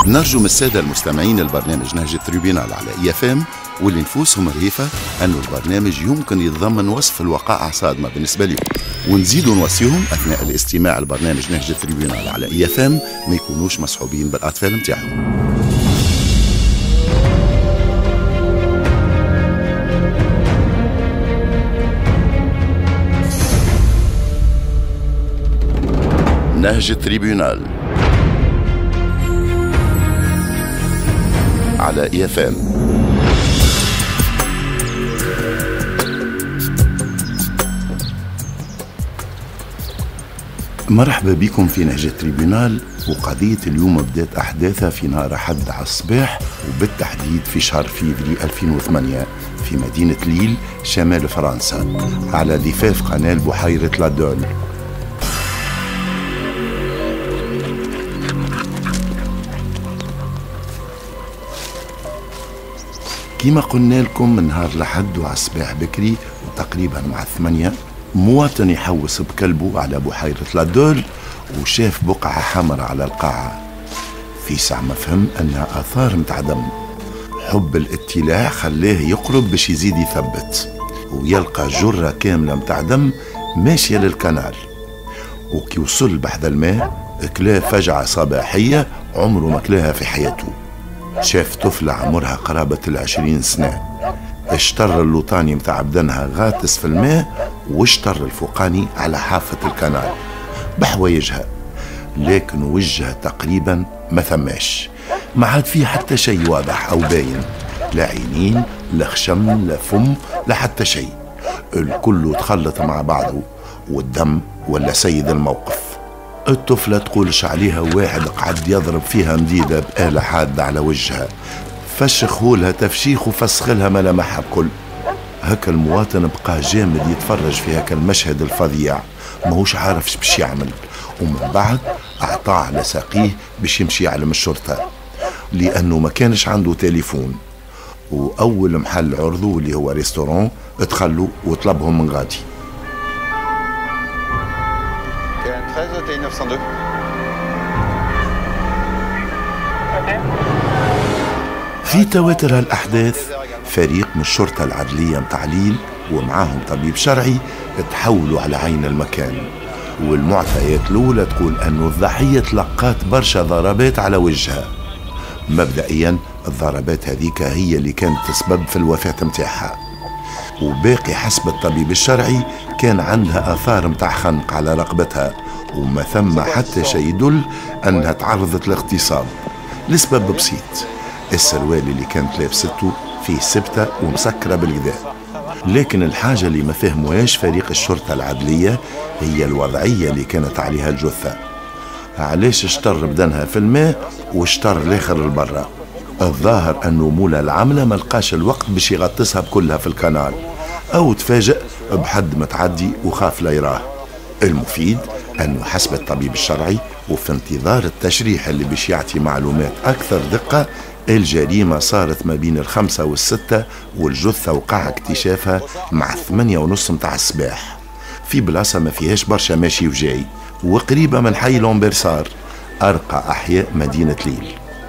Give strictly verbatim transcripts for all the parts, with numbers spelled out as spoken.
نرجو من السادة المستمعين البرنامج نهج التريبيونال على إي إف إم واللي نفوسهم رهيفة أنه البرنامج يمكن يتضمن وصف الوقائع صادمة بالنسبة لهم، ونزيدوا نوصيهم أثناء الاستماع البرنامج نهج التريبيونال على إي إف إم ما يكونوش مصحوبين بالأطفال متاعهم. نهج التريبيونال على إي إف إم. مرحبا بكم في نهج التريبيونال، وقضية اليوم بدات أحداثها في نهار أحد على الصباح، وبالتحديد في شهر فيفري ألفين وثمانية في مدينة ليل شمال فرنسا على ضفاف قناة بحيرة لادول. كما قلنا لكم من نهار الأحد وعلى الصباح بكري وتقريبا مع الثمانية، مواطن يحوس بكلبه على بحيرة لادول وشاف بقعة حمراء على القاعة. في ساعة ما فهم أنها آثار متاع دم. حب الاطلاع خلاه يقرب باش يزيد يثبت، ويلقى جرة كاملة متاع دم ماشية للكنال. وكي وصل بحذا الماء كلاه فجعة صباحية عمره ما كلاها في حياته. شاف طفلة عمرها قرابة العشرين سنة، اشتر اللوطاني متاع بدنها غاطس في الماء واشتر الفوقاني على حافة الكنال بحوايجها، لكن وجهها تقريبا ما ثماش، ما عاد فيه حتى شيء واضح أو باين، لا عينين لا خشم لا فم لا حتى شيء، الكل تخلط مع بعضه والدم ولا سيد الموقف. الطفلة تقولش عليها واحد قعد يضرب فيها مديدة بآلة حادة على وجهها، فشخولها تفشيخ وفسخلها ملامحها بكل. هكا المواطن بقى جامد يتفرج في هكا المشهد الفظيع، ماهوش عارف باش يعمل، ومن بعد اعطاه على ساقيه باش يمشي يعلم الشرطة، لأنه ما كانش عنده تليفون. وأول محل عرضه اللي هو ريستوران ادخلوا وطلبهم من غادي. في تواتر الأحداث فريق من الشرطة العدلية متاع ليل ومعاهم طبيب شرعي تحولوا على عين المكان، والمعطيات الأولى تقول أنه الضحية تلقات برشا ضربات على وجهها. مبدئيا الضربات هذيك هي اللي كانت تسبب في الوفاة متاعها، وباقي حسب الطبيب الشرعي كان عندها آثار متاع خنق على رقبتها، وما ثم حتى شيء يدل أنها تعرضت لاغتصاب لسبب بسيط، السروال اللي كانت لابسته فيه سبتة ومسكرة بالغذاء. لكن الحاجة اللي ما فهموهاش فريق الشرطة العدلية هي الوضعية اللي كانت عليها الجثة. علاش اشتر بدنها في الماء واشتر الاخر البرة؟ الظاهر انه مولا العملة ما لقاش الوقت باش يغطسها بكلها في الكنال، او تفاجأ بحد متعدي وخاف لا يراه. المفيد انه حسب الطبيب الشرعي وفي انتظار التشريح اللي باش يعطي معلومات اكثر دقة، الجريمة صارت ما بين الخمسة والستة، والجثة وقع اكتشافها مع الثمانية ونص متاع الصباح في بلاصة ما فيهاش برشا ماشي وجاي، وقريبة من حي لومبرسار أرقى أحياء مدينة ليل.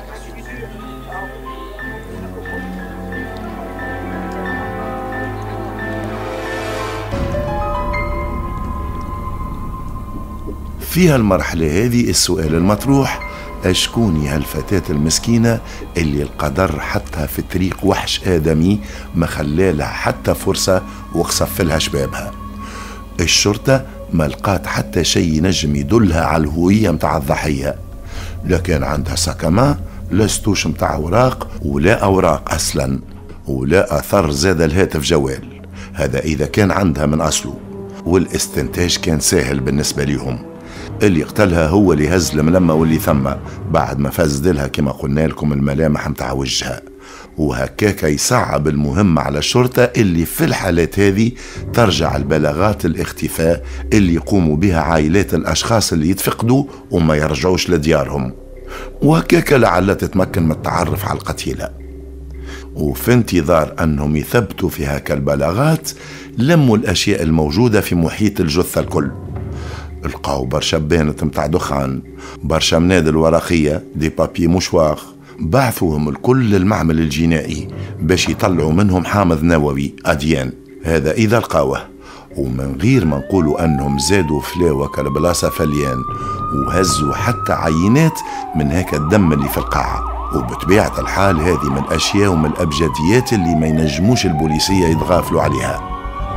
فيها المرحلة هذه السؤال المطروح: أشكوني هالفتاة المسكينة اللي القدر حطها في طريق وحش آدمي ما خلالها حتى فرصة وخصف لها شبابها؟ الشرطة ما لقات حتى شيء ينجم يدلها على الهوية متاع الضحية، لا كان عندها سكما لا ستوش متاع أوراق ولا أوراق أصلا، ولا أثر زاد الهاتف جوال، هذا إذا كان عندها من أصله. والاستنتاج كان سهل بالنسبة لهم، اللي قتلها هو اللي هز الملمة واللي ثم بعد ما فزد لها كما قلنا لكم الملامح متاع وجهها، وهكاك يصعب المهمة على الشرطة اللي في الحالات هذه ترجع البلاغات الاختفاء اللي يقوموا بها عائلات الأشخاص اللي يتفقدوا وما يرجعوش لديارهم، وهكاك لعل تتمكن من التعرف على القتيلة. وفي انتظار أنهم يثبتوا في هكا البلاغات لموا الأشياء الموجودة في محيط الجثة الكل. لقاو برشا بانت متاع دخان، برشا منادل ورقية دي بابي مشواغ. بعثوهم الكل للمعمل الجنائي باش يطلعوا منهم حامض نووي أديان، هذا إذا لقاوه. ومن غير ما نقولوا أنهم زادوا فلاوة كالبلاصة فليان، وهزوا حتى عينات من هكا الدم اللي في القاعة. وبطبيعة الحال هذه من الأشياء ومن الأبجديات اللي ما ينجموش البوليسية يتغافلوا عليها.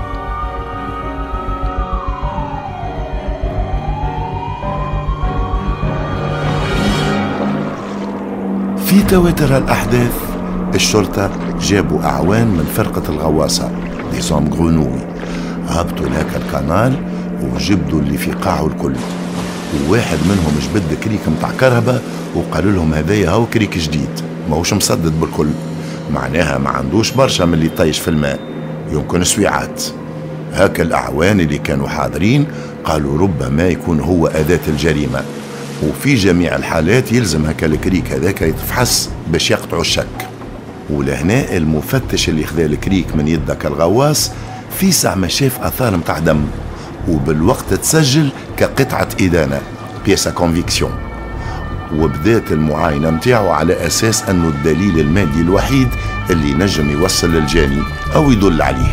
في تواتر الأحداث الشرطة جابوا أعوان من فرقة الغواصة دي سوم غرونوي، هبطوا لهاك القنال وجبدوا اللي في قاعه الكل. وواحد منهم جبد كريك متاع كهرباء وقال لهم هذايا هو كريك جديد ماهوش مصدد بالكل، معناها ما عندوش برشا من اللي يطيش في الماء، يمكن سويعات. هاك الأعوان اللي كانوا حاضرين قالوا ربما يكون هو أداة الجريمة، وفي جميع الحالات يلزم هكا الكريك هذاك يتفحص باش يقطعوا الشك. ولهنا المفتش اللي خذا الكريك من يدك الغواص في ساعة ما شاف اثار متاع دم، وبالوقت تسجل كقطعة إدانة بيسا كونفيكسيون. وبدات المعاينة متاعه على أساس أنه الدليل المادي الوحيد اللي نجم يوصل للجاني أو يدل عليه.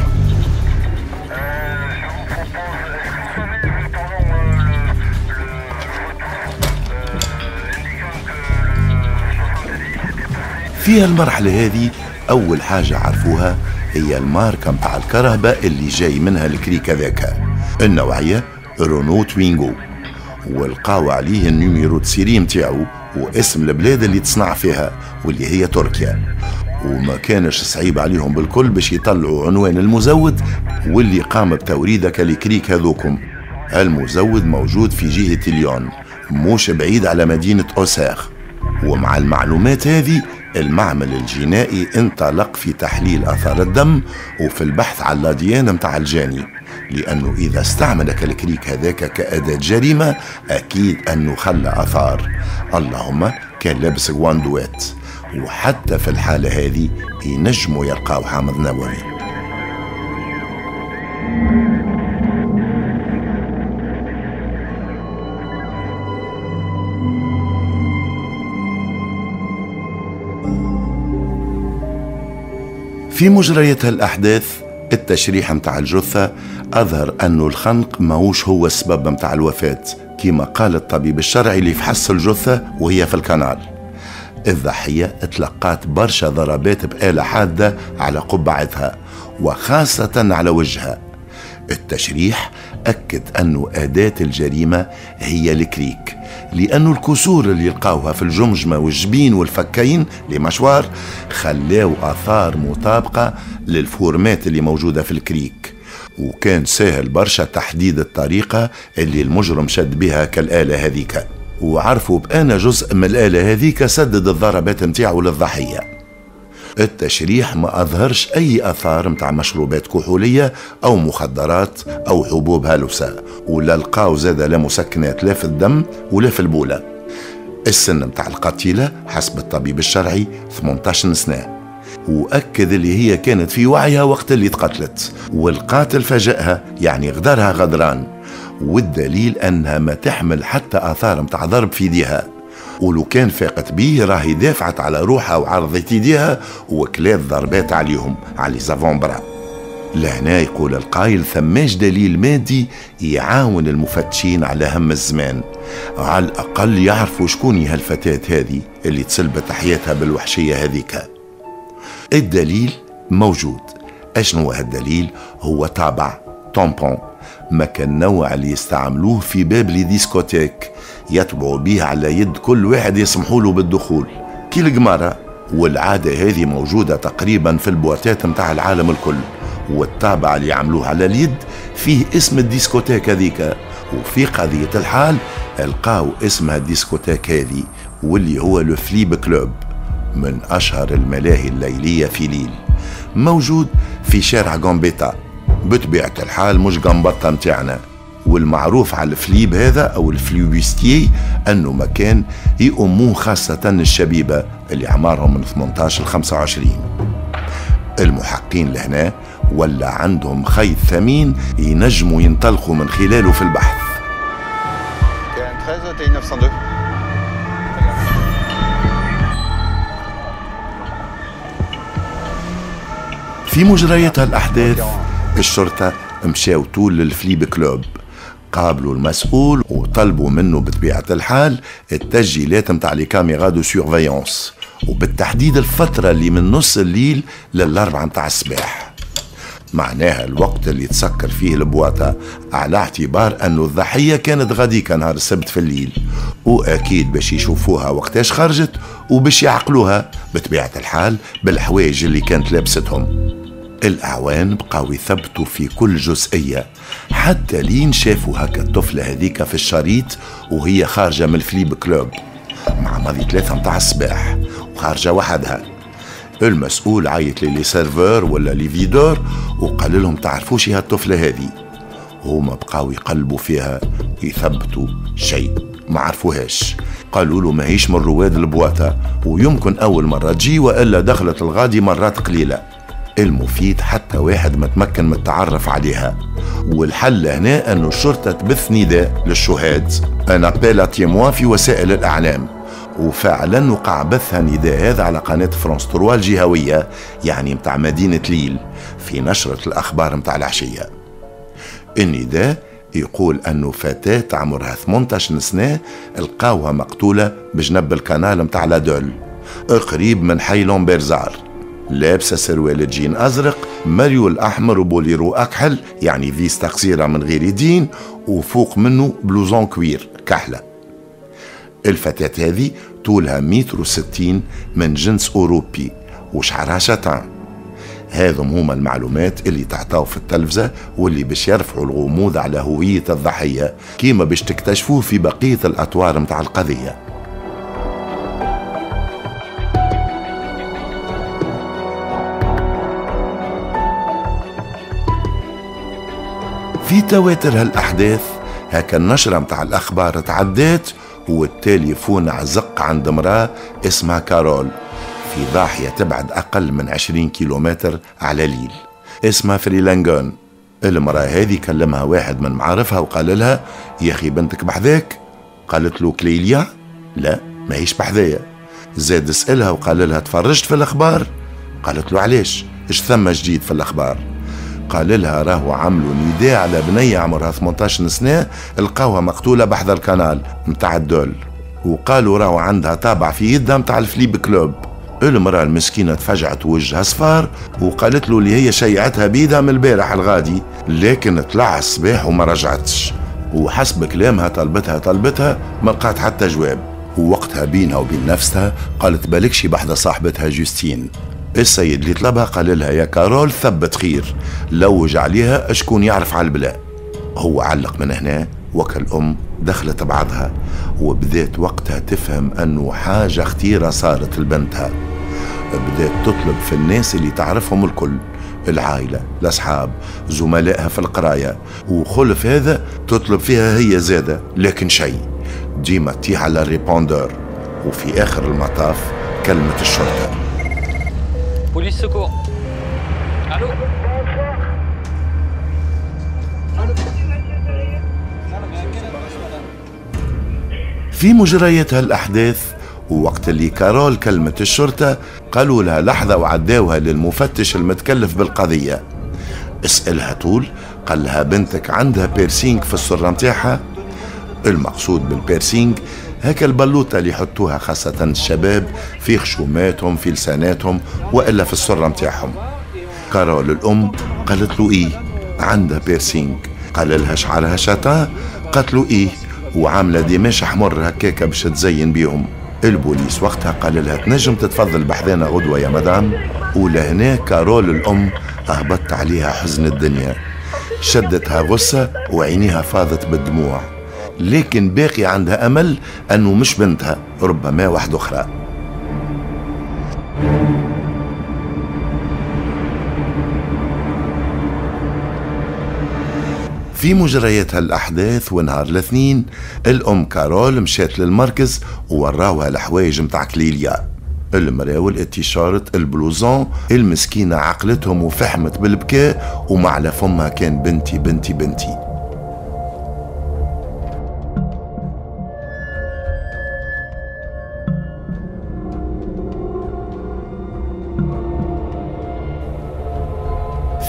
في المرحلة هذه أول حاجة عرفوها هي الماركة متاع الكهرباء اللي جاي منها الكريك هذاك، النوعية رونو توينغو، ولقاو عليه النيميرو تسيري متاعو واسم البلاد اللي تصنع فيها واللي هي تركيا. وما كانش صعيب عليهم بالكل باش يطلعوا عنوان المزود واللي قام بتوريدك الكريك هذوكم. المزود موجود في جهة ليون، موش بعيد على مدينة أوساغ. ومع المعلومات هذه المعمل الجنائي انطلق في تحليل اثار الدم وفي البحث على الاديان متاع الجاني، لانه اذا استعملك الكريك هذاك كاداه جريمه اكيد انه خلى اثار، اللهم كان لابس غواندوات. وحتى في الحاله هذه ينجموا يلقاو حامض نووي. في مجريات الأحداث التشريح متاع الجثة أظهر أنه الخنق ماهوش هو السبب متاع الوفاة كما قال الطبيب الشرعي اللي فحص الجثة وهي في الكنال. الضحية تلقات برشا ضربات بآلة حادة على قبعتها وخاصة على وجهها. التشريح أكد أنه أداة الجريمة هي الكريك، لأنه الكسور اللي لقاوها في الجمجمة والجبين والفكين لمشوار خلاو آثار مطابقة للفورمات اللي موجودة في الكريك، وكان سهل برشا تحديد الطريقة اللي المجرم شد بها كالآلة هذيك، وعرفوا بأن جزء من الآلة هذيك سدد الضربات متاعه للضحية. التشريح ما أظهرش أي أثار متاع مشروبات كحولية أو مخدرات أو حبوب هلوسة، ولا لقاو زاد لا مسكنات لا في الدم ولا في البولة. السن متاع القتيلة حسب الطبيب الشرعي ثمانية عشر سنة، وأكد اللي هي كانت في وعيها وقت اللي تقتلت، والقاتل فاجأها يعني غدرها غدران، والدليل أنها ما تحمل حتى آثار متاع ضرب في يديها، ولو كان فاقت بيه راهي دافعت على روحها وعرضت يديها وكلات ضربات عليهم على زافون برا. لهنا يقول القايل ثماش دليل مادي يعاون المفتشين على هم الزمان، على الأقل يعرفوا شكون هي الفتاة هذه اللي تسلبت حياتها بالوحشية هذيك. الدليل موجود. أشنو هالدليل؟ هو طابع طامبون، ما كان نوع اللي يستعملوه في باب لي ديسكوتيك يتبعوا بيه على يد كل واحد يسمحوا له بالدخول كي القمارة. والعادة هذه موجودة تقريبا في البواتات متاع العالم الكل، والطابع اللي يعملوه على اليد فيه اسم الديسكوتيك هذيك، وفي قضية الحال القاو اسمها الديسكوتيك هذه واللي هو لو فليب كلوب، من أشهر الملاهي الليلية في ليل، موجود في شارع غامبيتا. بطبيعة الحال مش غامبطة متاعنا، والمعروف على الفليب هذا أو الفليبيستيي أنه مكان يؤموه خاصة الشبيبة اللي أعمارهم من ثمانية عشر ل خمسة وعشرين. المحققين لهنا ولا عندهم خيط ثمين ينجموا ينطلقوا من خلاله في البحث. treize, T I neuf cent deux. في مجريات الأحداث الشرطة مشاو طول للفليب كلوب، قابلوا المسؤول وطلبوا منه بطبيعة الحال التسجيلات متاع لي كاميرا دو سيرفيونس، وبالتحديد الفترة اللي من نص الليل للأربعة متاع الصباح، معناها الوقت اللي تسكر فيه البواطة، على اعتبار أنه الضحية كانت غاديكا نهار السبت في الليل، وأكيد باش يشوفوها وقتاش خرجت وباش يعقلوها بطبيعة الحال بالحوايج اللي كانت لابستهم. الأعوان بقاو يثبتوا في كل جزئية حتى لين شافوا هكا الطفلة هذيك في الشريط وهي خارجة من الفليب كلوب مع ماضي ثلاثة متاع الصباح وخارجة وحدها. المسؤول عيط لي سيرفور ولا لي فيدور وقال لهم تعرفوش هي الطفلة هذه، هما بقاو يقلبوا فيها يثبتوا شيء ما عرفوهاش، قالوا له ماهيش من رواد البواطة ويمكن أول مرة تجي وإلا دخلت الغادي مرات قليلة. المفيد حتى واحد ما تمكن من التعرف عليها، والحل هنا أنه الشرطة تبث نداء للشهاد، أن أبيل تيموان في وسائل الإعلام، وفعلا وقع بث النداء هذا على قناة فرانس ثلاثة الجهوية يعني متاع مدينة ليل في نشرة الأخبار متاع العشية. النداء يقول أنه فتاة عمرها ثمانية عشر سنة لقاوها مقتولة بجنب الكنال متاع لادول قريب من حي لومبرزار، لابسة سروال جين أزرق مريول أحمر وبوليرو أكحل يعني فيستا قصيرة من غير يدين وفوق منه بلوزون كوير كحلة. الفتاة هذه طولها متر وستين من جنس أوروبي وشعرها شتان. هذم هما المعلومات اللي تعطاو في التلفزة واللي باش يرفعوا الغموض على هوية الضحية كيما باش تكتشفوه في بقية الأطوار متاع القضية. في تواتر هالأحداث هكا النشرة متاع الأخبار تعدات والتليفون عزق عند امرأة اسمها كارول في ضاحية تبعد أقل من عشرين كيلومتر على ليل اسمها فريلانغون. المرأة هذه كلمها واحد من معارفها وقال لها يا أخي بنتك بحذاك؟ قالت له كليليا؟ لا ماهيش بحذايا. زاد سألها وقال لها تفرجت في الأخبار؟ قالت له علاش؟ إيش ثم جديد في الأخبار؟ قال لها راهو عملوا نداء على بنية عمرها ثمانية عشر سنة لقاوها مقتولة بحذا الكنال متاع الدول، وقالوا راهو عندها طابع في يدها متاع الفليب كلوب. المرأة المسكينة تفجعت وجهها صفار وقالت له اللي هي شيعتها بيدها من البارح الغادي، لكن طلع الصباح وما رجعتش، وحسب كلامها طلبتها طلبتها ما لقات حتى جواب. ووقتها بينها وبين نفسها قالت بالكشي بحذا صاحبتها جوستين. السيد اللي طلبها قال لها يا كارول ثبت خير لوج عليها شكون يعرف على البلاء. هو علق من هنا وكل أم دخلت بعضها وبدأت وقتها تفهم أنه حاجة خطيرة صارت لبنتها. بدأت تطلب في الناس اللي تعرفهم الكل، العائلة، الأصحاب، زملائها في القراية، وخلف هذا تطلب فيها هي زادة، لكن شيء ديما تيح على الريبوندور. وفي آخر المطاف كلمة الشرطة. Police secours. Allô? في مجريات هالأحداث ووقت اللي كارول كلمت الشرطة قالوا لها لحظة وعداوها للمفتش المتكلف بالقضية. اسألها طول قال لها بنتك عندها بيرسينج في السرة متاعها. المقصود بالبيرسينج هكا البلوطة اللي يحطوها خاصة الشباب في خشوماتهم في لساناتهم وإلا في السرة متاعهم. كارول الأم قالت له إيه عندها بيرسينج. قال لها شعرها شتان؟ قالت له إيه وعاملة ديماش حمر هكاكا باش تزين بيهم. البوليس وقتها قال لها تنجم تتفضل بحذانا غدوة يا مدام. ولهنا كارول الأم أهبطت عليها حزن الدنيا، شدتها غصة وعينيها فاضت بالدموع، لكن باقي عندها أمل أنه مش بنتها ربما واحدة أخرى. في مجريات هالأحداث ونهار الاثنين الأم كارول مشات للمركز ووراوها الحوايج متاع كليليا، المراول، التيشارت، البلوزون. المسكينة عقلتهم وفحمت بالبكاء ومعلى فمها كان بنتي بنتي بنتي.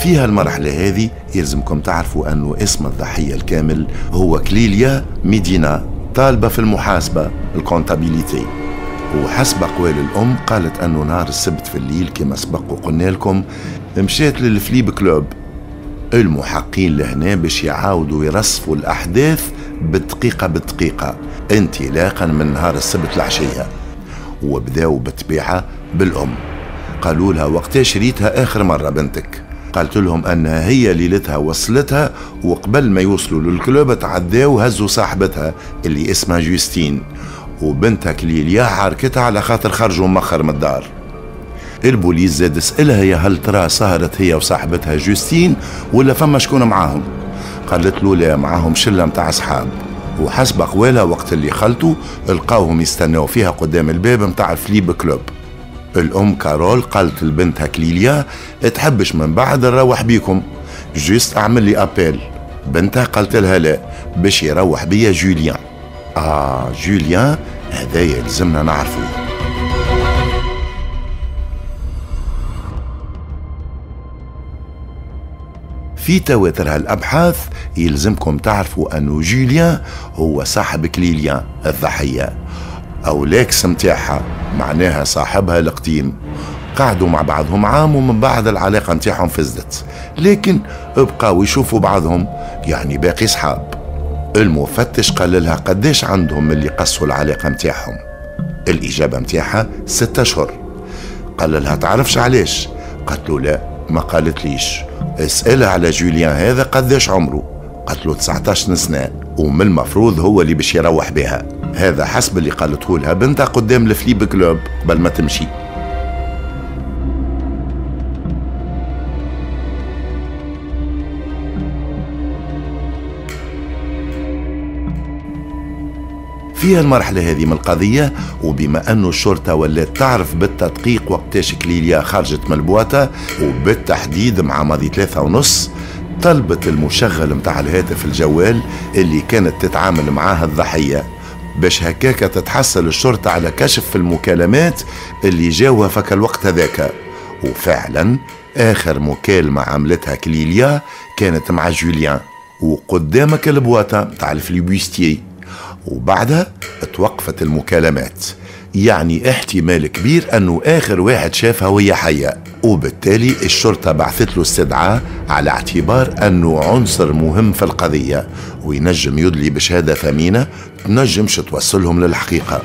فيها المرحلة هذه يلزمكم تعرفوا أنه اسم الضحية الكامل هو كليليا ميدينا، طالبة في المحاسبة الكونتابيليتي. وحسب أقوال الأم قالت أنه نهار السبت في الليل كما سبق وقلنا لكم مشيت للفليب كلوب. المحققين لهنا باش يعاودوا يرصفوا الأحداث بالدقيقة بالدقيقة انطلاقا من نهار السبت العشية، وبداوا بالطبيعة بالأم. قالوا لها وقتاش ريتها آخر مرة بنتك؟ قالت لهم أنها هي ليلتها وصلتها، وقبل ما يوصلوا للكلوب تعداو هزوا صاحبتها اللي اسمها جوستين، وبنتها كليليا حركتها على خاطر خرجوا مخر من الدار. البوليس زاد سألها يا هل ترى سهرت هي وصاحبتها جوستين ولا فما شكون معاهم؟ قالت له لا، معاهم شلة متاع أصحاب. وحسب أقوالها وقت اللي خلطوا لقاوهم يستناو فيها قدام الباب متاع الفليب كلوب. الأم كارول قالت لبنتها كليليا تحبش من بعد نروح بيكم، جيست أعمل لي أبيل. بنتها قالت لها لا، باش يروح بيا جوليان. آه جوليان هذا يلزمنا نعرفوه. في تواتر هالأبحاث يلزمكم تعرفوا أنه جوليان هو صاحب كليليان الضحية، أو لاكس متاعها، معناها صاحبها القديم. قعدوا مع بعضهم عام ومن بعد العلاقة متاعهم فزدت، لكن بقاو يشوفوا بعضهم، يعني باقي صحاب. المفتش قال لها قداش عندهم اللي قصوا العلاقة متاعهم؟ الإجابة متاعها ستة أشهر. قال لها تعرفش علاش؟ قالت له لا ما قالت ليش. اسألها على جوليان هذا قداش عمره؟ قالت له تسعة عشر سنة، ومن المفروض هو اللي باش يروح بها. هذا حسب اللي قالته لها بنتها قدام الفليب كلوب قبل ما تمشي. في المرحلة هذه من القضية، وبما أنه الشرطة ولات تعرف بالتدقيق وقتاش كليليا خرجت من البواطة وبالتحديد مع ماضي ثلاثة ونص، طلبت المشغل متاع الهاتف الجوال اللي كانت تتعامل معاه الضحية باش هكاك تتحصل الشرطة على كشف المكالمات اللي جاوها فك الوقت هذاك. وفعلا آخر مكالمة عملتها كليليا كانت مع جوليان وقدامك البواطة متاع الفليبوستيي، وبعدها توقفت المكالمات. يعني احتمال كبير أنه آخر واحد شافها وهي حية، وبالتالي الشرطة بعثت له استدعاء على اعتبار أنه عنصر مهم في القضية وينجم يدلي بشهادة ثمينة تنجمش توصلهم للحقيقة.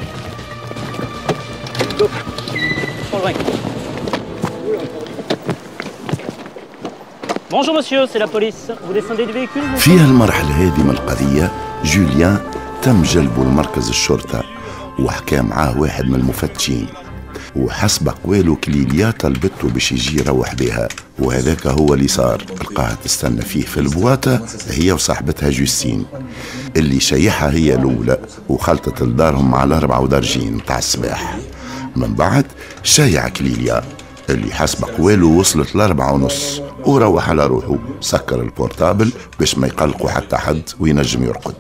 Bonjour monsieur, c'est la police. Vous descendez du véhicule? فيها المرحلة هذه من القضية جوليان تم جلبه لمركز الشرطة وحكى معاه واحد من المفتشين، وحسب أقواله كليليا طلبته باش يجي يروح بها، وهذاك هو اللي صار. لقاها تستنى فيه في البواطة هي وصاحبتها جوستين اللي شيحها هي الأولى، وخلطت لدارهم مع الأربعة ودرجين متاع الصباح. من بعد شيع كليليا اللي حسب أقواله وصلت الأربعة ونص، وروح على روحه سكر البورتابل باش ما يقلقوا حتى حد وينجم يرقد.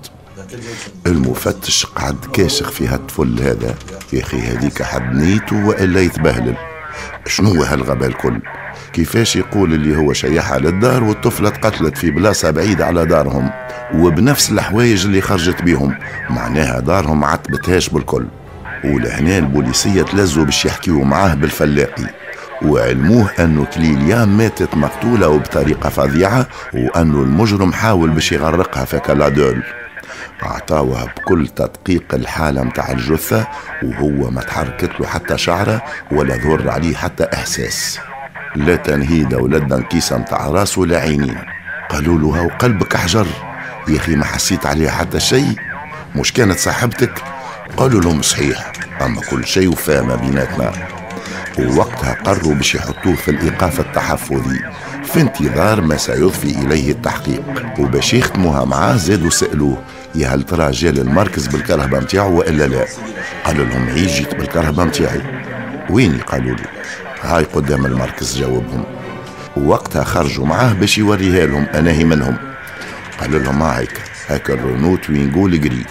المفتش قعد كاشخ في هالطفل هذا، يا اخي هذيك حد نيته والا يتبهلل. شنو هالغباء الكل؟ كيفاش يقول اللي هو شيحها للدار والطفلة تقتلت في بلاصة بعيدة على دارهم وبنفس الحوايج اللي خرجت بيهم، معناها دارهم ما عتبتهاش بالكل. ولهنا البوليسية تلزوا باش يحكيوا معاه بالفلاقي، وعلموه أنه كليليا ماتت مقتولة وبطريقة فظيعة، وأنه المجرم حاول باش يغرقها في كالادول. أعطاوها بكل تدقيق الحالة متاع الجثة، وهو ما تحركت له حتى شعرة ولا ظهر عليه حتى إحساس، لا تنهيدة ولا دنكيسة متاع راسه ولا عينين. قالوا له هاو قلبك أحجر يا أخي، ما حسيت عليها حتى شيء؟ مش كانت صاحبتك؟ قالوا لهم صحيح، أما كل شيء وفاهم بيناتنا. ووقتها قرروا باش يحطوه في الإيقاف التحفظي في انتظار ما سيضفي إليه التحقيق. وباش يختموها معاه زادوا سألوه يا هل ترى جا للمركز بالكرهبة متاعه وإلا لا؟ قال لهم عي جيت بالكرهبة متاعي. ويني؟ قالوا له هاي قدام المركز. جاوبهم. ووقتها خرجوا معاه باش يوريها لهم أناهي منهم. قال لهم هايك هاك الرونو توينغو الجري.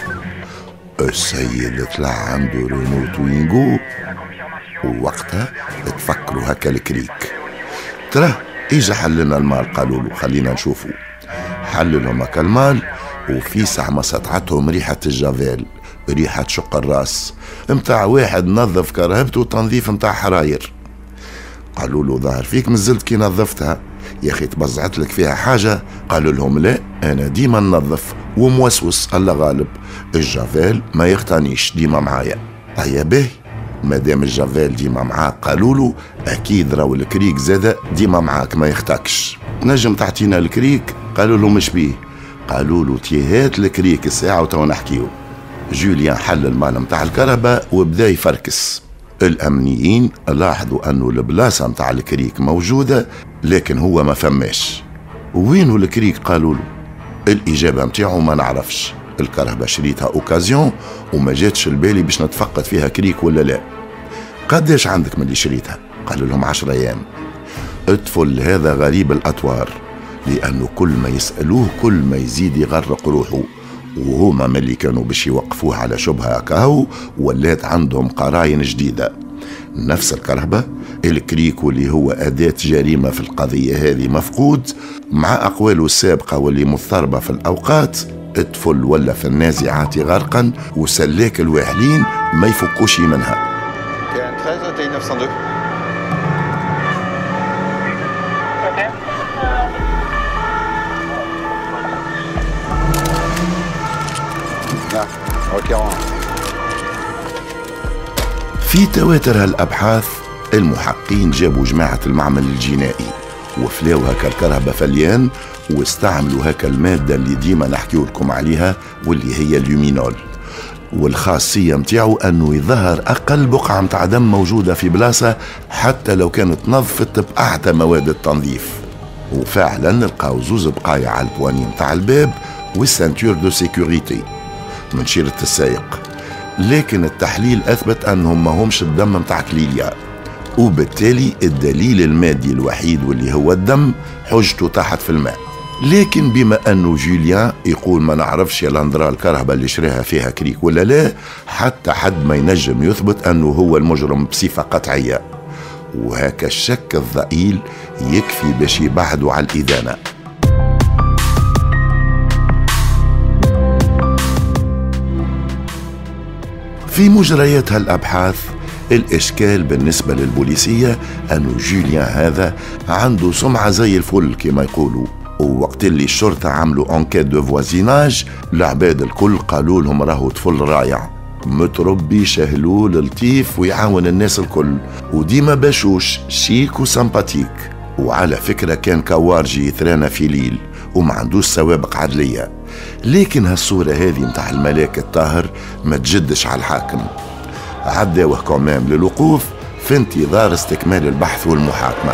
السيد طلع عنده رونو توينغو، ووقتها تفكروا هكا الكريك. ترى إجا حللنا المال. قالوا له خلينا نشوفوا. حللهم هكا المال، وفي ساعة ما سطعتهم ريحة الجافيل، ريحة شق الراس متاع واحد نظف كرهبته تنظيف متاع حراير. قالوا له ظهر فيك مازلت كي نظفتها يا أخي، تبزعت لك فيها حاجة؟ قالوا لهم لا، أنا ديما ننظف وموسوس، الله غالب الجافيل ما يختانيش ديما معايا. أيا باهي، مادام الجافيل ديما معاك قالوا له أكيد راهو الكريك زادا ديما معاك ما يختكش، نجم تعطينا الكريك؟ قالوا له مش بيه. قالوا له تيهات الكريك الساعة وتو نحكيو. جوليان حل المال متاع الكهرباء وبدا يفركس. الأمنيين لاحظوا أنه البلاصة متاع الكريك موجودة لكن هو ما فماش. وينو الكريك؟ قالوا له الإجابة متاعه ما نعرفش، الكهرباء شريتها أوكازيون وما جاتش البالي باش نتفقد فيها كريك ولا لا. قداش عندك من اللي شريتها؟ قالوا لهم عشر أيام. الطفل هذا غريب الأطوار، لأنه كل ما يسألوه كل ما يزيد يغرق روحه، وهما ملي كانوا باش يوقفوه على شبهة كهو ولات عندهم قراين جديدة. نفس الكرهبة، الكريك واللي هو أداة جريمة في القضية هذه مفقود، مع أقواله السابقة واللي مضطربة في الأوقات. الطفل ولا في النازعات غرقا، وسلاك الواحلين ما يفكوش منها. في تواتر هالأبحاث المحققين جابوا جماعة المعمل الجنائي وفلاو هكا الكرهبة فليان، واستعملوا هكا المادة اللي ديما نحكيو لكم عليها واللي هي اليومينول، والخاصية متاعو أنه يظهر أقل بقعة متاع دم موجودة في بلاصة حتى لو كانت نظفت بأعتى مواد التنظيف. وفعلا لقاو زوز بقايا على البواني متاع الباب والسانتور دو سيكوريتي من شيرة السائق، لكن التحليل أثبت أنهم ما همش الدم متاع كليليا، وبالتالي الدليل المادي الوحيد واللي هو الدم حجته تحت في الماء. لكن بما أنه جوليان يقول ما نعرفش الاندرا الكرهبة اللي شراها فيها كريك ولا لا، حتى حد ما ينجم يثبت أنه هو المجرم بصفة قطعية، وهكا الشك الضئيل يكفي باش يبعدوا على الإدانة. في مجريات هالأبحاث الإشكال بالنسبة للبوليسية أنه جوليان هذا عنده سمعة زي الفل كما يقولوا، ووقت اللي الشرطة عملوا انكيت دو فوازيناج العباد الكل قالوا لهم راهو طفل رائع متربي شهلول لطيف ويعاون الناس الكل وديما بشوش شيك وسمباتيك، وعلى فكرة كان كوارجي يثرانا في ليل وما عندوش سوابق عدلية. لكن هالصورة هذه متاع الملاك الطاهر ما تجدش على الحاكم، عداوه كمام للوقوف في انتظار استكمال البحث والمحاكمة.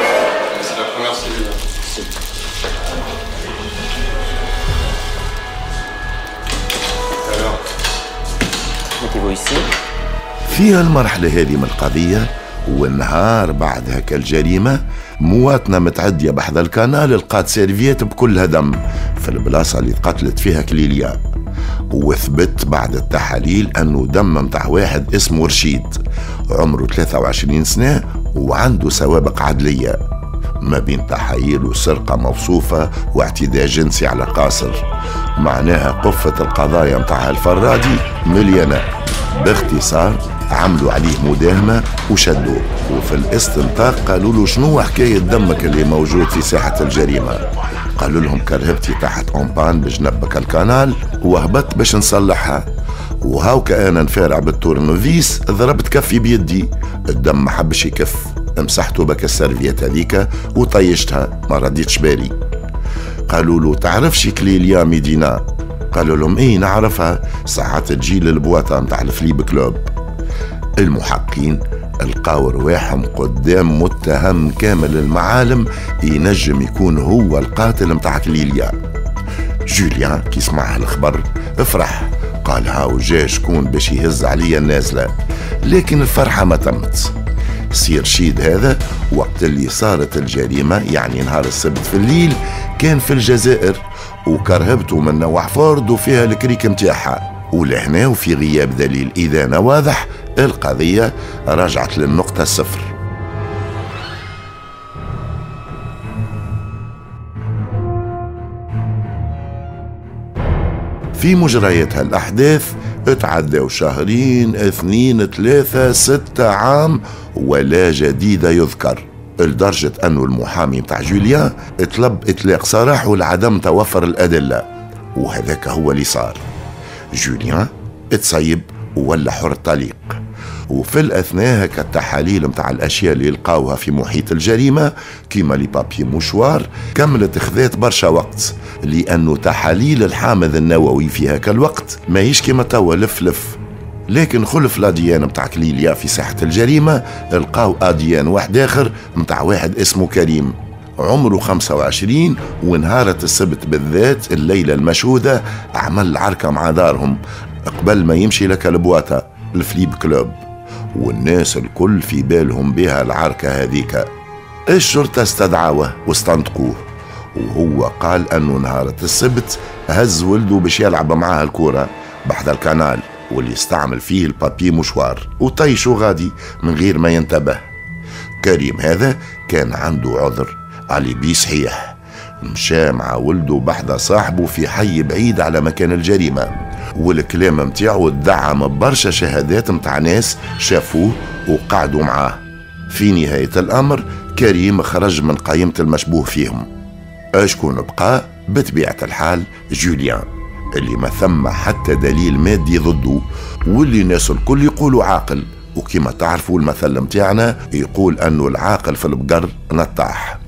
في المرحلة هذه من القضية والنهار بعد هكا الجريمة، مواطنة متعدية بحذا الكانال لقات سيرفيات بكلها دم في البلاصة اللي تقتلت فيها كليليا، وثبت بعد التحاليل أنه دم متاع واحد اسمه رشيد عمره ثلاثة وعشرين سنة وعنده سوابق عدلية ما بين تحايل وسرقة موصوفة واعتداء جنسي على قاصر. معناها قفة القضايا متاع الفرادي مليانة. باختصار عملوا عليه مداهمة وشدوه، وفي الاستنطاق قالوا له شنو حكاية دمك اللي موجود في ساحة الجريمة؟ قالوا لهم كرهبتي تحت أمبان بجنبك الكانال وهبطت باش نصلحها، وهاوكا أنا نفارع بالتورنوفيس ضربت كفي بيدي، الدم ما حبش يكف، مسحته بك السيرفيات هذيك وطيشتها ما رديتش بالي. قالوا له تعرفش كليليا ميدينا؟ قالوا لهم ايه نعرفها، ساعات تجي للبواطة متاع الفليب كلوب. المحققين لقاو رواحهم قدام متهم كامل المعالم ينجم يكون هو القاتل متاع كليليا. جوليان كي سمع الخبر افرح، قال هاو جا شكون باش يهز عليا النازلة، لكن الفرحة ما تمت. سير شيد هذا وقت اللي صارت الجريمة يعني نهار السبت في الليل كان في الجزائر، وكرهبته من نوع فورد وفيها الكريك متاعها، ولهنا وفي غياب دليل إدانة واضح القضية رجعت للنقطة الصفر. في مجريات هالأحداث اتعدوا شهرين، اثنين، ثلاثة، ستة، عام، ولا جديد يذكر، لدرجة أنه المحامي متاع جوليان طلب إطلاق سراحه لعدم توفر الأدلة، وهذاك هو اللي صار. جوليان اتصيب ولا حر طليق. وفي الأثناء هكا التحاليل متاع الأشياء اللي لقاوها في محيط الجريمة كيما لي بابي موشوار كملت خذات برشا وقت، لأنه تحاليل الحامض النووي في هكا الوقت ماهيش كيما توا لف لف. لكن خلف الأديان متاع كليليا في ساحة الجريمة لقاو أديان واحد آخر متاع واحد اسمه كريم عمره خمسة وعشرين، ونهارة السبت بالذات الليلة المشهودة عمل عركة مع دارهم قبل ما يمشي لك البواطة الفليب كلوب، والناس الكل في بالهم بها العركة هذيك. الشرطة استدعوه واستنطقوه، وهو قال أنه نهارة السبت هز ولده باش يلعب معاه الكورة بحذا الكنال واللي استعمل فيه البابي مشوار وطيشو غادي من غير ما ينتبه. كريم هذا كان عنده عذر علي بيه صحيح، مشى مع ولده بحذا صاحبه في حي بعيد على مكان الجريمة، والكلام متاعو دعم برشا شهادات متاع ناس شافوه وقعدوا معاه. في نهاية الأمر كريم خرج من قائمة المشبوه فيهم. أشكون بقى؟ بطبيعة الحال جوليان اللي ما ثم حتى دليل مادي ضده، واللي الناس الكل يقولوا عاقل، وكما تعرفوا المثل متاعنا يقول أنه العاقل في البقر نطاح.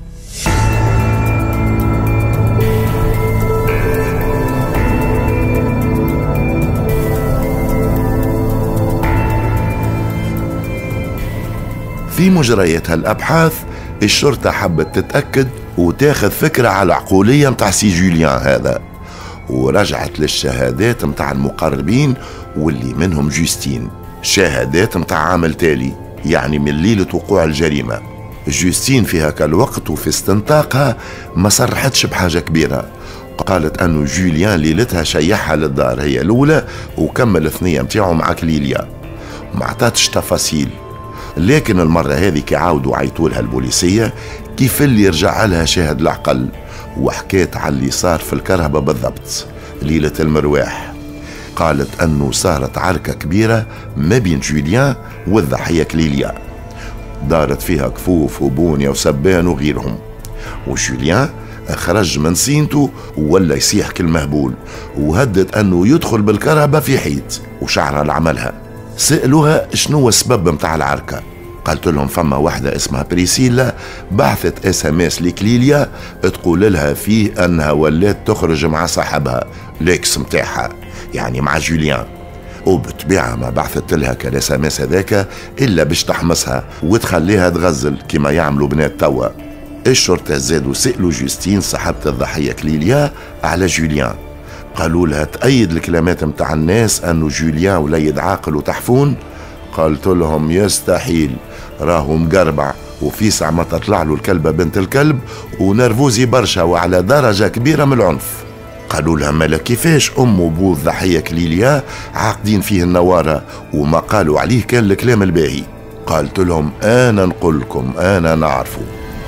في مجريات هالأبحاث الشرطة حبت تتأكد وتاخذ فكرة على العقولية متاع سي جوليان هذا، ورجعت للشهادات متاع المقربين واللي منهم جوستين، شهادات متاع عام تالي يعني من ليلة وقوع الجريمة. جوستين في هكا الوقت وفي استنطاقها ما صرحتش بحاجة كبيرة، قالت أنه جوليان ليلتها شيحها للدار هي الأولى وكمل الثنية متاعه مع كليليا، ما عطاتش تفاصيل. لكن المرة هذه كي عاودوا عيطولها البوليسية كيف اللي رجع لها شاهد العقل وحكيت على اللي صار في الكرهبة بالضبط ليلة المرواح. قالت أنه صارت عركة كبيرة ما بين جوليان والضحية كليليا، دارت فيها كفوف وبونيا وسبان وغيرهم، وجوليان خرج من سينته ولا يصيح كالمهبول وهدد أنه يدخل بالكرهبة في حيط وشعرها لعملها. سألوها شنو السبب متاع العركة، قالت لهم فما واحدة اسمها بريسيلا بعثت اس ام اس لكليليا تقول لها فيه انها ولات تخرج مع صاحبها ليكس متاعها يعني مع جوليان، وبالطبيعة ما بعثت لها كالاس ام اس هذاك الا باش تحمسها وتخليها تغزل كما يعملوا بنات توا. الشرطة زادوا سألوا جوستين صاحبة الضحية كليليا على جوليان، قالوا لها تأيد الكلمات متاع الناس أنه جوليان وليد عاقل وتحفون؟ قالت لهم يستحيل، راهو مقربع وفي ساعة ما تطلع له الكلبة بنت الكلب ونرفوزي برشا وعلى درجة كبيرة من العنف. قالوا لها مالا كيفاش أم وبو الضحية كليليا عاقدين فيه النوارة وما قالوا عليه كان الكلام الباهي؟ قالت لهم أنا نقول لكم أنا نعرفه.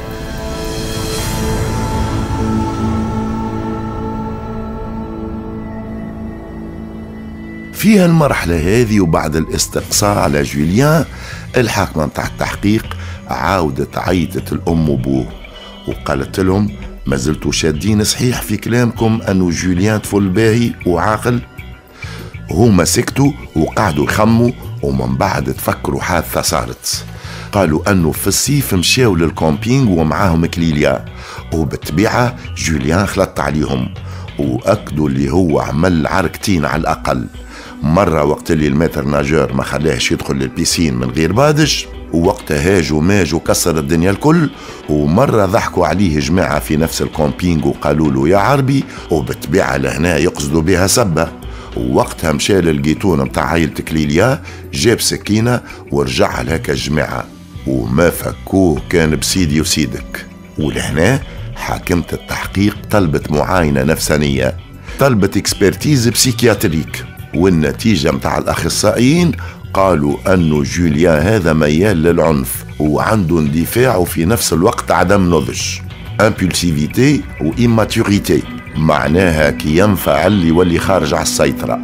في هالمرحلة هذه وبعد الاستقصاء على جوليان الحاكمة متاع التحقيق عاودت عيطت الأم وبوه وقالت لهم ما زلتوا شادين صحيح في كلامكم أنه جوليان طفل باهي وعاقل؟ هما سكتوا وقعدوا يخموا ومن بعد تفكروا حادثة صارت. قالوا أنه في الصيف مشاو للكامبينج ومعاهم كليليا، وبالطبيعة جوليان خلط عليهم وأكدوا اللي هو عمل عركتين على الأقل، مرة وقت اللي الماتر ناجور ما خلاهش يدخل للبيسين من غير بادج ووقتها هاج وماج وكسر الدنيا الكل، ومرة ضحكوا عليه جماعة في نفس الكامبينج وقالوا له يا عربي، وبالطبيعة لهنا يقصدوا بها سبة. ووقتها مشى للجيتون متاع عائلة كليليا جاب سكينة ورجعها لهكا الجماعة وما فكوه كان بسيدي وسيدك. ولهنا حاكمة التحقيق طلبت معاينة نفسانية، طلبت اكسبرتيز بسيكياتريك، والنتيجة متاع الأخصائيين قالوا أنه جوليان هذا ميال للعنف وعنده اندفاع وفي نفس الوقت عدم نضج، امبولسيفيتي وإيماتوريتي، معناها كي ينفعل يولي خارج على السيطرة.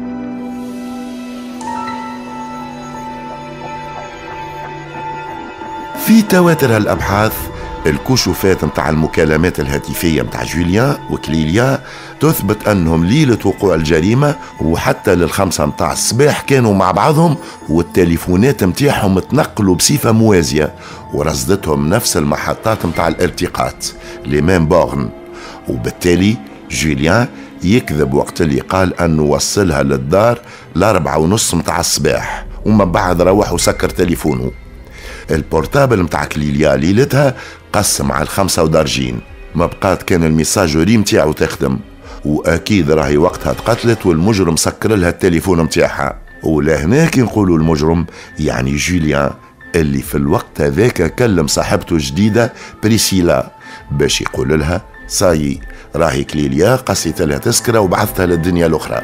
في تواتر هالأبحاث الكشوفات متاع المكالمات الهاتفية متاع جوليان وكليليا تثبت أنهم ليلة وقوع الجريمة وحتى للخمسة متاع الصباح كانوا مع بعضهم، والتليفونات متاعهم تنقلوا بصفة موازية ورصدتهم نفس المحطات متاع الالتقاط لي ميم بورن. وبالتالي جوليان يكذب وقت اللي قال أنه وصلها للدار لأربعة ونص متاع الصباح وما بعد روح وسكر تليفونه. البورتابل متاع كليليا ليلتها قسم على الخمسة ودرجين، ما بقات كان الميساجوري متاعو تخدم، واكيد راهي وقتها تقتلت والمجرم سكر لها التليفون متاعها. ولهناك نقولوا المجرم يعني جوليان اللي في الوقت هذاك كلم صاحبته الجديدة بريسيلا باش يقول لها صاي راهي كليليا قصيت لها تذكرة وبعثتها للدنيا الأخرى.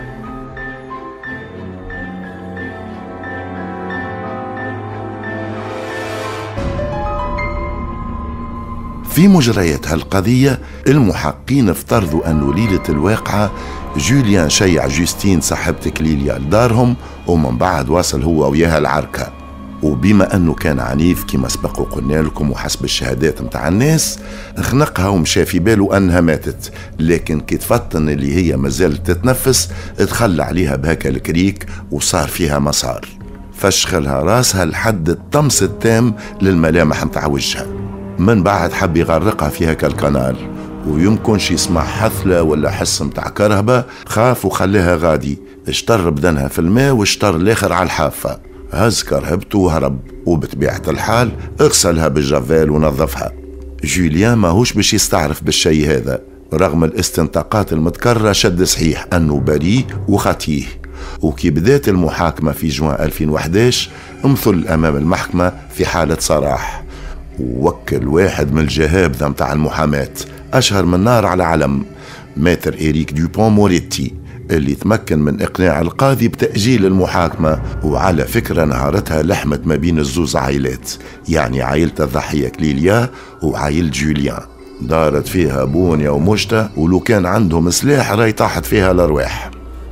في مجريات هالقضية المحققين افترضوا أنه ليلة الواقعة جوليان شيع جوستين صاحبة كليليا لدارهم ومن بعد واصل هو وياها العركة. وبما أنه كان عنيف كما سبق وقلنا لكم وحسب الشهادات متاع الناس خنقها ومشى في باله أنها ماتت، لكن كي تفطن اللي هي مازالت تتنفس تخلى عليها بهاك الكريك وصار فيها مسار فشخلها راسها لحد الطمس التام للملامح متاع وجهها. من بعد حب يغرقها في هاك القنال ويمكنش يسمع حثلة ولا حس متاع كرهبة، خاف وخليها غادي، اشتر بدنها في الماء واشتر الاخر على الحافة، هز كرهبته وهرب، وبطبيعة الحال اغسلها بالجافيل ونظفها. جوليان ماهوش باش يستعرف بالشي هذا رغم الاستنطاقات المتكررة، شد صحيح انه بريء وخطيه. وكي بدات المحاكمة في جوان ألفين وأحد عشر امثل امام المحكمة في حالة صراح، ووكل واحد من الجهابذة متاع المحاماة أشهر من نار على علم، ماتر إريك دوبون موريتي، اللي تمكن من إقناع القاضي بتأجيل المحاكمة. وعلى فكرة نهارتها لحمت ما بين الزوز عائلات، يعني عائلة الضحية كليليا وعائلة جوليان، دارت فيها بونيا ومجتة، ولو كان عندهم سلاح راي طاحت فيها الأرواح.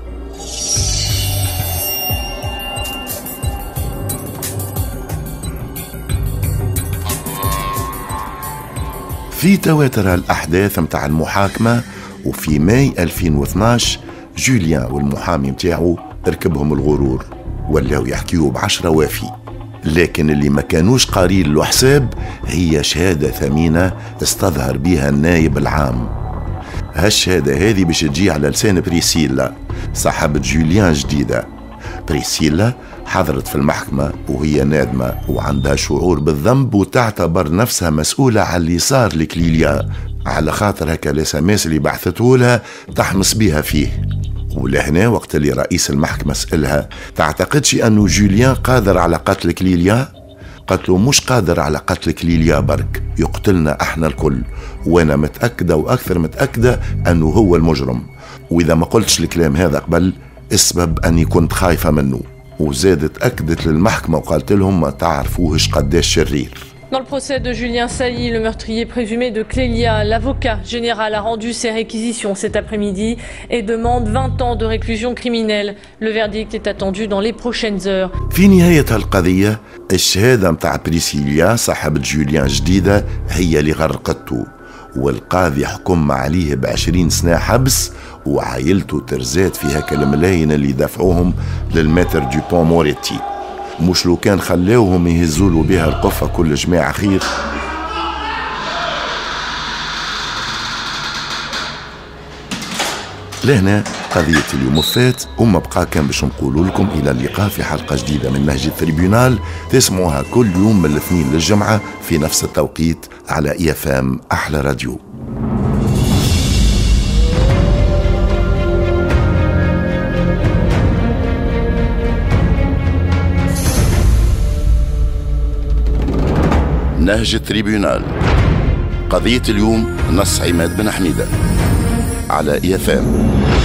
في تواتر الأحداث متاع المحاكمة، وفي ماي ألفين واثناش جوليان والمحامي متاعو ركبهم الغرور ولاو يحكيوا بعشرة وافي، لكن اللي ما كانوش قارين له حساب هي شهادة ثمينة استظهر بها النائب العام. هالشهادة هذه باش تجي على لسان بريسيلا صاحبة جوليان جديدة. بريسيلا حضرت في المحكمة وهي نادمة وعندها شعور بالذنب وتعتبر نفسها مسؤولة على اللي صار لكليليا، على خاطر هكا الاساميس اللي بعثته لها تحمس بها فيه. ولهنا وقت اللي رئيس المحكمة سألها تعتقدش أنه جوليان قادر على قتل كليليا؟ قتله مش قادر على قتل كليليا برك، يقتلنا احنا الكل، وانا متأكدة واكثر متأكدة أنه هو المجرم. واذا ما قلتش الكلام هذا قبل السبب أني كنت خايفة منه. وزادت أكدت للمحكمة وقالت لهم ما تعرفوهش قداش شرير. Dans le procès de Julien Sailly, le meurtrier présumé de Clélia, l'avocat général a rendu ses réquisitions cet après-midi et demande vingt ans de réclusion criminelle. Le verdict est attendu dans les prochaines heures. في نهاية القضية الشهادة متاع بريسيليا صاحبة جوليان جديدة هي اللي غرقته، والقاضي حكم عليه بعشرين سنة حبس وعائلته ترزات في هكا الملايين اللي دفعوهم للماتر دوبون موريتي. مش لو كان خلاوهم يهزولوا بها القفة كل جماعة خير. لهنا قضية اليوم فات، وما بقى كان باش نقولوا لكم إلى اللقاء في حلقة جديدة من نهج التريبيونال تسمعوها كل يوم من الاثنين للجمعة في نفس التوقيت على إي اف ام أحلى راديو. نهج التريبيونال، قضية اليوم، نص عماد بن حميدة على إي اف ام.